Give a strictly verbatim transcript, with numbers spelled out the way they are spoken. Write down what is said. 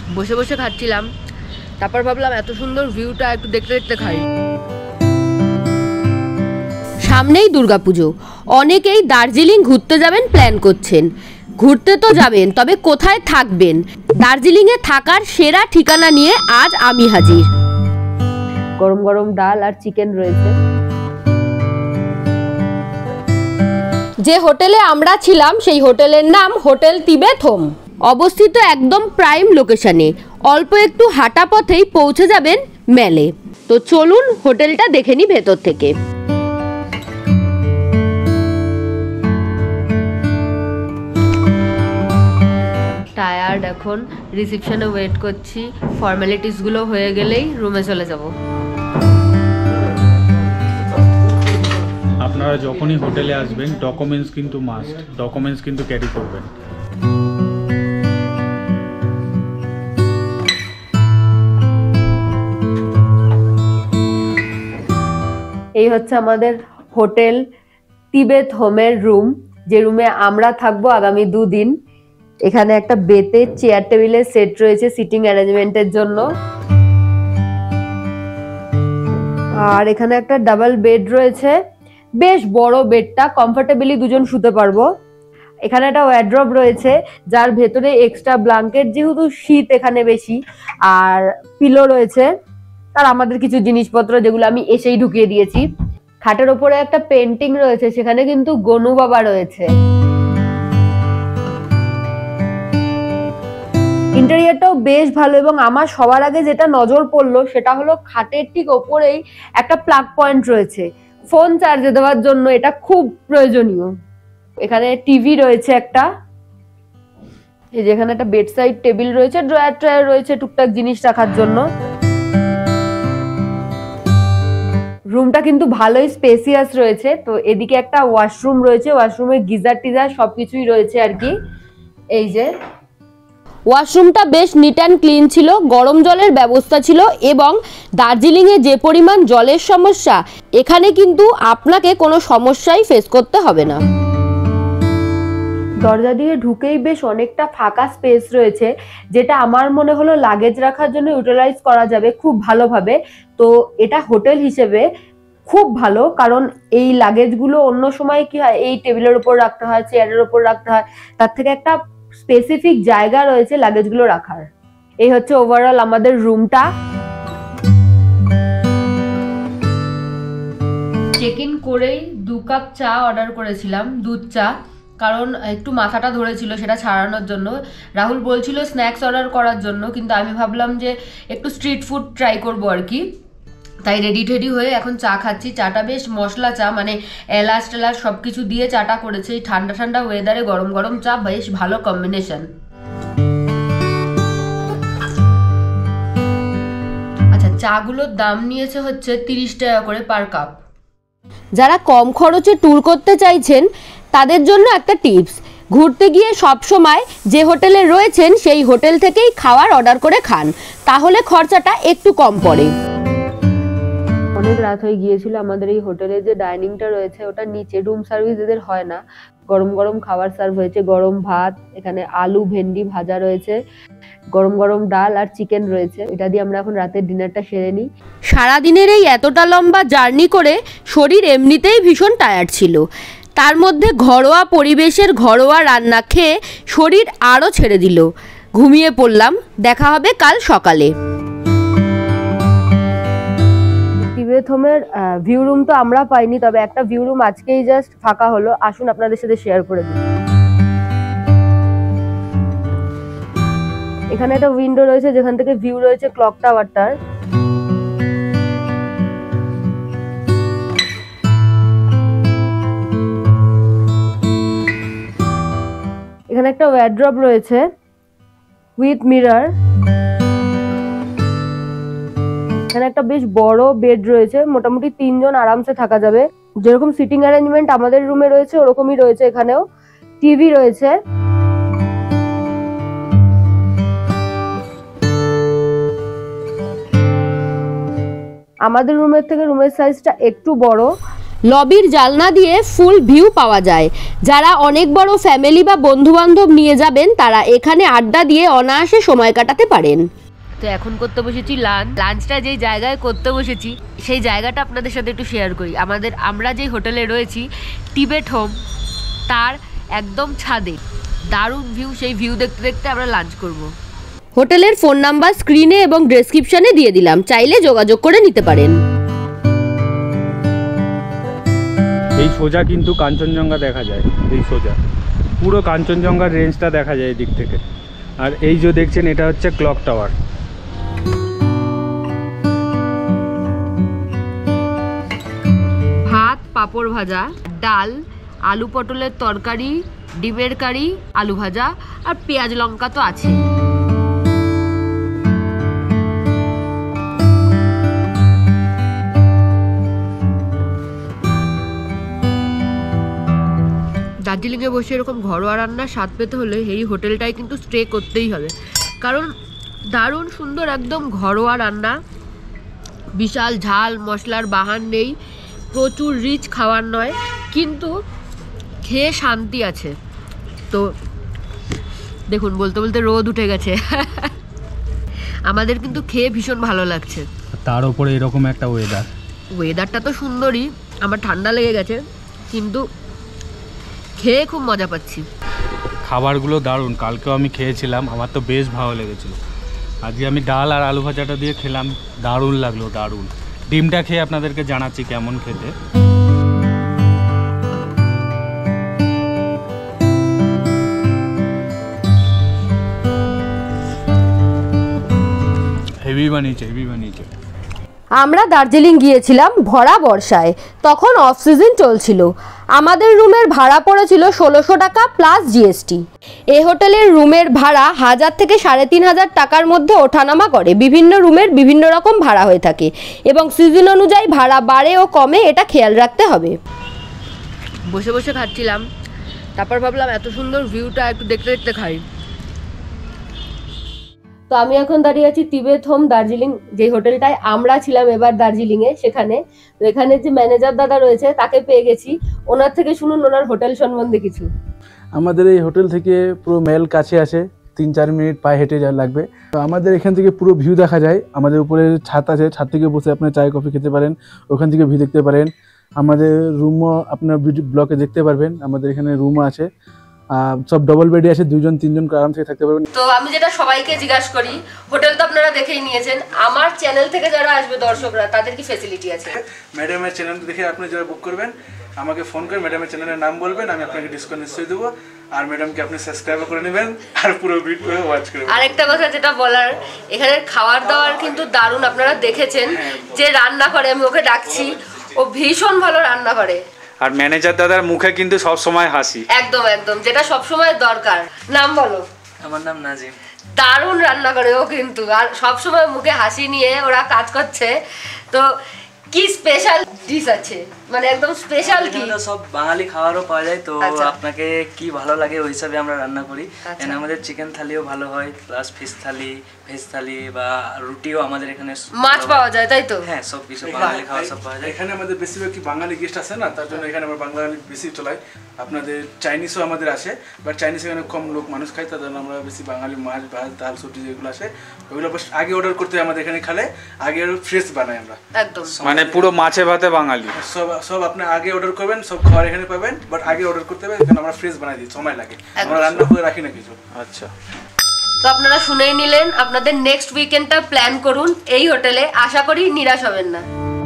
বসে বসে খাচ্ছিলাম, তারপর ভাবলাম এত সুন্দর ভিউটা একটু দেখতে দেখতে খাই। সামনেই দুর্গাপুজো, অনেকেই দার্জিলিং ঘুরতে যাবেন প্ল্যান করছেন। ঘুরতে তো যাবেন, তবে কোথায় থাকবেন? দার্জিলিংয়ে থাকার সেরা ঠিকানা নিয়ে আজ আমি হাজির। গরম গরম ডাল আর চিকেন রয়েছে। যে হোটেলে আমরা ছিলাম সেই হোটেলের নাম হোটেল তিবেত হোম, অবস্থিত একদম প্রাইম লোকেশনে। অল্প একটু হাঁটা পথেই পৌঁছে যাবেন মেলে। তো চলুন হোটেলটা দেখে নি ভেতর থেকে। টায়ার্ড, এখন রিসেপশনে ওয়েট করছি। ফর্মালিটিসগুলো হয়ে গেলেই রুমে চলে যাব। আপনারা যখনই হোটেলে আসবেন ডকুমেন্টস কিন্তু মাস্ট, ডকুমেন্টস কিন্তু ক্যারি করবেন। এই হচ্ছে আমাদের হোটেল তিবেত হোমের রুম, যে রুমে আমরা থাকবো আগামী দুদিন। এখানে একটা বেতের চেয়ার টেবিলের সেট রয়েছে সিটিং অ্যারেঞ্জমেন্টের জন্য, আর এখানে একটা ডাবল বেড রয়েছে। বেশ বড় বেডটা, কমফোর্টেবলি দুজন শুতে পারবো। এখানে একটা ওয়ার্ড্রব রয়েছে যার ভেতরে এক্সট্রা ব্ল্যাঙ্কেট, যেহেতু শীত এখানে বেশি, আর পিলো রয়েছে, আর আমাদের কিছু জিনিসপত্র যেগুলো আমি এসেই ঢুকিয়ে দিয়েছি। খাটের ওপরে একটা পেন্টিং রয়েছে, সেখানে কিন্তু গনু বাবা রয়েছে। ইন্টেরিয়রটাও বেশ ভালো, এবং আমার সবার আগে যেটা নজর পড়লো সেটা হলো খাটের ঠিক ওপরেই একটা প্লাগ পয়েন্ট রয়েছে ফোন চার্জে দেওয়ার জন্য। এটা খুব প্রয়োজনীয়। এখানে টিভি রয়েছে একটা, এই যে এখানে একটা বেড সাইড টেবিল রয়েছে, ড্রয়ার ট্রয়ার রয়েছে টুকটাক জিনিস রাখার জন্য। রুমটা কিন্তু ভালোই স্পেসিয়াস রয়েছে। তো এদিকে একটা ওয়াশরুম রয়েছে, ওয়াশরুমে গিজার টিজার সবকিছুই রয়েছে আর কি। এই যে ওয়াশরুমটা বেশ নিট অ্যান্ড ক্লিন ছিল, গরম জলের ব্যবস্থা ছিল, এবং দার্জিলিংয়ে যে পরিমাণ জলের সমস্যা, এখানে কিন্তু আপনাকে কোনো সমস্যাই ফেস করতে হবে না। দরজা দিয়ে ঢুকেই বেশ অনেকটা ফাঁকা স্পেস রয়েছে, যেটা আমার মনে হলো লাগেজ রাখার জন্য ইউটিলাইজ করা যাবে খুব ভালোভাবে। তো এটা হোটেল হিসেবে খুব ভালো, কারণ এই লাগেজগুলো অন্য সময় কি হয়, এই টেবিলের উপর রাখতে হয়, চেয়ারের উপর রাখতে হয়, তার থেকে একটা স্পেসিফিক জায়গা রয়েছে লাগেজগুলো রাখার। এই হচ্ছে ওভারঅল আমাদের রুমটা। চেক ইন করেই দু কাপ চা অর্ডার করেছিলাম, দুধ চা, কারণ একটু মাথাটা ধরেছিল সেটা ছাড়ানোর জন্য। রাহুল বলছিল স্ন্যাক্স অর্ডার করার জন্য, কিন্তু আমি ভাবলাম যে একটু স্ট্রিট ফুড ট্রাই করবো আর কি। তাই রেডি টেডি হয়ে এখন চা খাচ্ছি। চাটা বেশ মশলা চা, মানে এলাচ টেলাচ সব কিছু দিয়ে চাটা করেছে। এই ঠান্ডা ঠান্ডা ওয়েদারে গরম গরম চা বেশ ভালো কম্বিনেশন। আচ্ছা, চাগুলোর দাম নিয়েছে হচ্ছে তিরিশ টাকা করে পার কাপ। যারা কম খরচে ট্যুর করতে চাইছেন তাদের জন্য একটা টিপস, ঘুরতে গিয়ে সব সময় যে হোটেলে রয়েছেন সেই হোটেল থেকেই খাওয়ার অর্ডার করে খান, তাহলে খরচাটা একটু কম পড়ে। অনেক রাত হয়ে গিয়েছিল। আমাদের এই হোটেলে যে ডাইনিংটা রয়েছে ওটা নিচে, রুম সার্ভিস এদের হয় না। গরম গরম খাবার সার্ভ হয়েছে, গরম ভাত, এখানে আলু ভেন্ডি ভাজা রয়েছে, গরম গরম ডাল আর চিকেন রয়েছে। এটা দিয়ে আমরা এখন রাতের ডিনারটা সেরে নিই। সারাদিনের এই এতটা লম্বা জার্নি করে শরীর এমনিতেই ভীষণ টায়ার্ড ছিল, তার মধ্যে ঘরোয়া পরিবেশের ঘরোয়া রান্না খেয়ে শরীর আরও ছেড়ে দিল। ঘুমিয়ে পড়লাম। দেখা হবে কাল সকালে। তিবেত হোমের ভিউ রুম তো আমরা পাইনি, তবে একটা ভিউ রুম আজকেই জাস্ট ফাঁকা হলো, আসুন আপনাদের সাথে শেয়ার করে দিই। এখানে একটা উইন্ডো রয়েছে যেখান থেকে ভিউ রয়েছে ক্লক টাওয়ারটার। এখানে একটা ওয়ার্ড্রব রয়েছে উইথ মিরর। এখানে একটা বেশ বড় বেড রয়েছে, মোটামুটি তিনজন আরামসে থাকা যাবে। যেরকম সিটিং অ্যারেঞ্জমেন্ট আমাদের রুমে রয়েছে ওরকমই রয়েছে এখানেও। টিভি রয়েছে। আমাদের রুমের থেকে রুমের সাইজটা একটু বড়, লবির জানলা দিয়ে ফুল ভিউ পাওয়া যায়। যারা অনেক বড় ফ্যামিলি বা বন্ধুবান্ধব নিয়ে যাবেন তারা এখানে আড্ডা দিয়ে অনায়াসে সময় কাটাতে পারেন। তো এখন করতে বসেছি লাঞ্চ। লাঞ্চটা যেই জায়গায় করতে বসেছি সেই জায়গাটা আপনাদের সাথে একটু শেয়ার করি। আমাদের আমরা যেই হোটেলে রয়েছি টিবেট হোম, তার একদম ছাদে দারুণ ভিউ। সেই ভিউ দেখতে দেখতে আমরা লাঞ্চ করব। হোটেলের ফোন নাম্বার স্ক্রিনে এবং ডেসক্রিপশনে দিয়ে দিলাম, চাইলে যোগাযোগ করে নিতে পারেন। এই সোজা কিন্তু কাঞ্চনজঙ্ঘা দেখা যায়, এই সোজা পুরো কাঞ্চনজঙ্ঘার রেঞ্জটা দেখা যায় এই দিক থেকে। আর এই যে দেখছেন এটা হচ্ছে ক্লক টাওয়ার। ভাত, পাঁপড় ভাজা, ডাল, আলু পটলের তরকারি, ডিমের কারি, আলু ভাজা আর পেঁয়াজ লঙ্কা তো আছে। দার্জিলিংয়ে বসে এরকম ঘরোয়া রান্নার স্বাদ পেতে হলে এই হোটেলটায় কিন্তু স্টে করতেই হবে, কারণ দারুণ সুন্দর একদম ঘরোয়া রান্না। বিশাল ঝাল মশলার বাহার নেই, প্রচুর রিচ খাবার নয়, কিন্তু খেয়ে শান্তি আছে। তো দেখুন বলতে বলতে রোদ উঠে গেছে। আমাদের কিন্তু খেয়ে ভীষণ ভালো লাগছে। তার উপরে এরকম একটা ওয়েদার ওয়েদারটা তো সুন্দরই, আমার ঠান্ডা লেগে গেছে কিন্তু খেয়ে খুব মজা পাচ্ছি। খাবারগুলো দারুণ, কালকেও আমি খেয়েছিলাম, আমার তো বেশ ভালো লেগেছিলো। আজকে আমি ডাল আর আলু ভাজাটা দিয়ে খেলাম, দারুণ লাগলো, দারুণ। ডিমটা খেয়ে আপনাদেরকে জানাচ্ছি কেমন খেতে। হেভি বানিয়েছে, হেভি বানিয়েছে। আমরা দার্জিলিং গিয়েছিলাম ভরা বর্ষায়, তখন অফ সিজন চলছিল। আমাদের রুমের ভাড়া পড়েছিল ষোলোশো টাকা প্লাস জিএসটি। এই হোটেলের রুমের ভাড়া হাজার থেকে সাড়ে তিন হাজার টাকার মধ্যে ওঠানামা করে। বিভিন্ন রুমের বিভিন্ন রকম ভাড়া হয়ে থাকে এবং সিজন অনুযায়ী ভাড়া বাড়ে ও কমে, এটা খেয়াল রাখতে হবে। বসে বসে খাচ্ছিলাম, তারপর ভাবলাম এত সুন্দর ভিউটা একটু দেখতে দেখতে খাই। তো আমি এখন দাঁড়িয়ে আছি টিবেট হোম দার্জিলিং, যে হোটেলটায় আমরা ছিলাম এবার দার্জিলিংয়ে, সেখানে। তো এখানে যে ম্যানেজার দাদা রয়েছে তাকে পেয়ে গেছি, ওনার থেকে শুনুন ওনার হোটেল সম্বন্ধে কিছু। আমাদের এই হোটেল থেকে পুরো মেল কাছে আছে, তিন চার মিনিট পায়ে হেঁটে যা লাগবে। তো আমাদের এখান থেকে পুরো ভিউ দেখা যায়। আমাদের উপরে ছাদ আছে, ছাদ থেকে বসে আপনার চায় কফি খেতে পারেন, ওখান থেকে ভিউ দেখতে পারেন। আমাদের রুমও আপনার ব্লকে দেখতে পারবেন, আমাদের এখানে রুমও আছে, সব ডবল বেডে আছে, দুজন তিনজন আরাম থেকে থাকতে পারবেন। তো আমি যেটা সবাইকে জিজ্ঞাসা করি, হোটেল তো আপনারা দেখেই নিয়েছেন, আমার চ্যানেল থেকে যারা আসবে দর্শকরা তাদের কি ফ্যাসিলিটি আছে? ম্যাডামের চ্যানেল দেখে আপনি যারা বুক করবেন আমাকে ফোন করে ম্যাডামের চ্যানেলের নাম বলবেন, আমি আপনাকে ডিসকাউন্ট নিশ্চয়ই দেবো। আর ম্যাডামকে আপনি সাবস্ক্রাইব করে নেবেন আর পুরো ভিডিও ওয়াচ করবেন। আরেকটা কথা যেটা বলার, এখানের খাবার দাবার কিন্তু দারুণ। আপনারা দেখেছেন যে রান্না করে, আমি ওকে ডাকছি, ও ভীষণ ভালো রান্না করে। আর ম্যানেজার দাদার মুখে কিন্তু সব সময় হাসি, একদম একদম, যেটা সব সময় দরকার। নাম বলো? আমার নাম নাজিম। দারুণ রান্না করে ও কিন্তু, আর সব সময় মুখে হাসি নিয়ে ওরা কাজ করছে। তো কি স্পেশাল ডিশ আছে, মানে একদম স্পেশাল কি? সব বাঙালি খাবারও পাওয়া যায়, তো আপনাকে কি ভালো লাগে ওই হিসাবে আমরা রান্না করি। এখানে আমাদের চিকেন থালিও ভালো হয়, plus fish thali, veg thali বা রুটিও আমাদের এখানে। মাছ পাওয়া যায় তাই তো? হ্যাঁ, সব কিছু বাঙালি খাবার সব পাওয়া যায়। এখানে আমাদের বেশিরভাগ কি বাঙালি গেস্ট আছে না, তার জন্য এখানে আমরা বাঙালি বেশি চলাই। আপনাদের চাইনিজও আমাদের আসে, বাট চাইনিজ এখানে কম লোক মানুষ খায়, তার জন্য আমরা বেশি বাঙালি মাছ, ভাত, ডাল, সবজি যেগুলো আসে ওইগুলো আগে অর্ডার করতে হয় আমাদের এখানে। খালে আগে ফ্রেশ বানাই আমরা একদম, মানে পুরো মাছে ভাতে বাঙালি। সব সব আপনি আগে অর্ডার করবেন, সব খাবার এখানে পাবেন, বাট আগে অর্ডার করতে হবে, এখানে আমরা ফ্রেশ বানাই দিই, সময় লাগে, আমরা রান্না করে রাখি না কিছু। আচ্ছা, তো আপনারা শুনেই নিলেন, আপনাদের নেক্সট উইকেন্ডটা প্ল্যান করুন এই হোটেলে, আশা করি নিরাশ হবেন না।